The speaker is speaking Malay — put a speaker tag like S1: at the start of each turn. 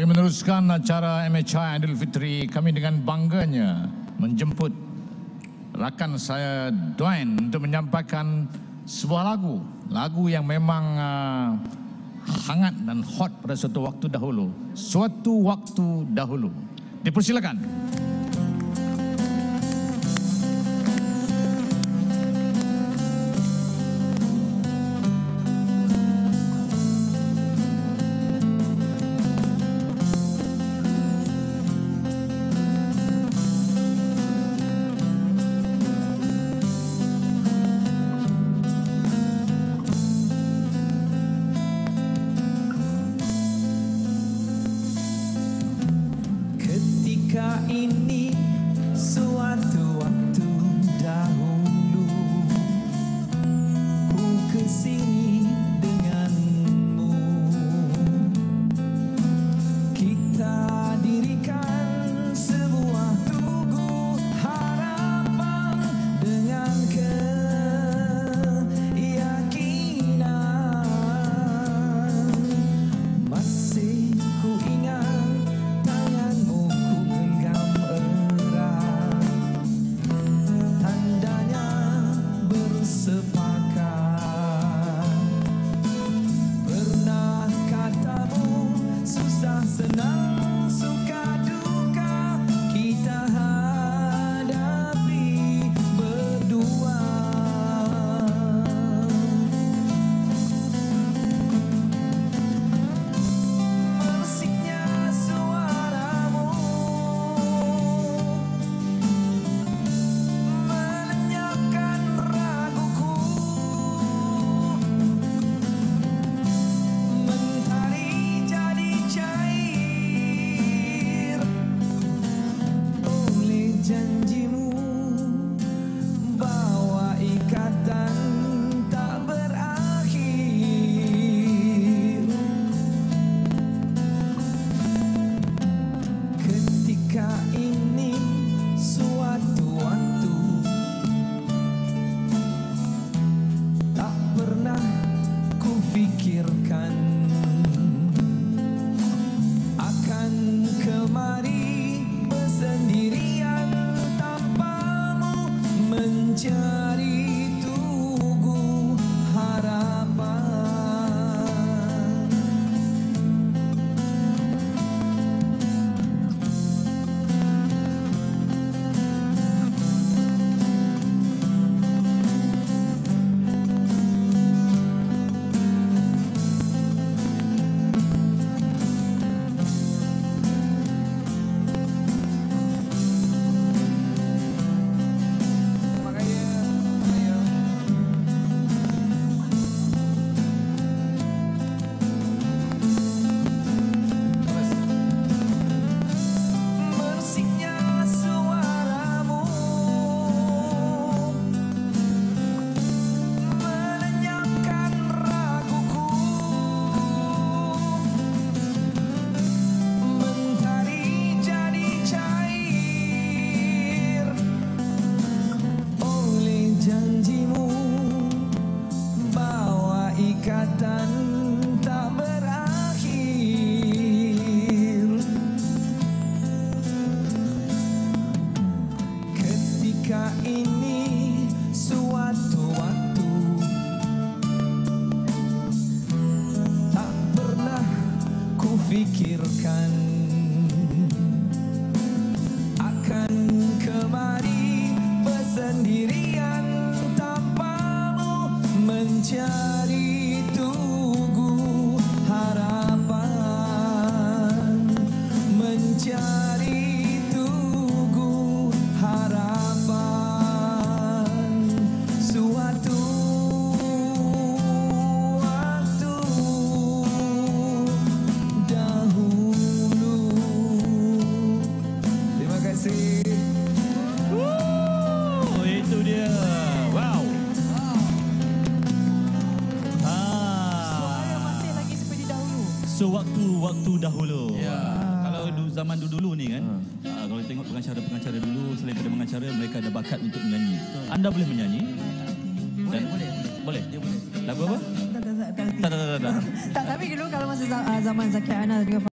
S1: meneruskan acara MHI Aidilfitri, kami dengan bangganya menjemput rakan saya Dwayne untuk menyampaikan sebuah lagu yang memang hangat dan hot pada suatu waktu dahulu. Suatu waktu dahulu. Dipersilakan.
S2: Ketika ini suatu waktu dahulu, ku kesini denganmu. Kita dirikan sebuah tugu harapan dengan keyakinan. Masih ku ingat tanganmu genggam erat, tandanya bersepakat. Pernah katamu susah senang suka duka kita hadapi berdua. Mersiknya suaramu melenyapkan raguku. Mentari jadi cair oleh janjimu, bawa ikatan tak berakhir. Ketika ini suatu waktu tak pernah kufikirkan akan kemari bersendirian tanpamu mencari tugu harapan. Mersiknya suaramu melenyapkan raguku. Mentari jadi cair oleh janjimu, bawa ikatan tak berakhir. Ketika ini suatu waktu tak pernah kufikirkan akan kemari bersendirian tanpamu mencari tugu harapan. Mencari tugu harapan. Suatu waktu dahulu. Terima kasih.
S3: Oh, itu dia. Wow.
S4: Suara masih lagi seperti dahulu.
S3: Sewaktu-waktu dahulu.
S4: Ya.
S3: Kalau zaman dulu ni kan, kalau tengok pengacara-pengacara dulu, selain daripada mengacara, mereka ada bakat untuk menyanyi. Anda boleh menyanyi? Boleh. Lagu apa?
S4: Tak, tapi dulu kalau masa zaman Zakiar Ana juga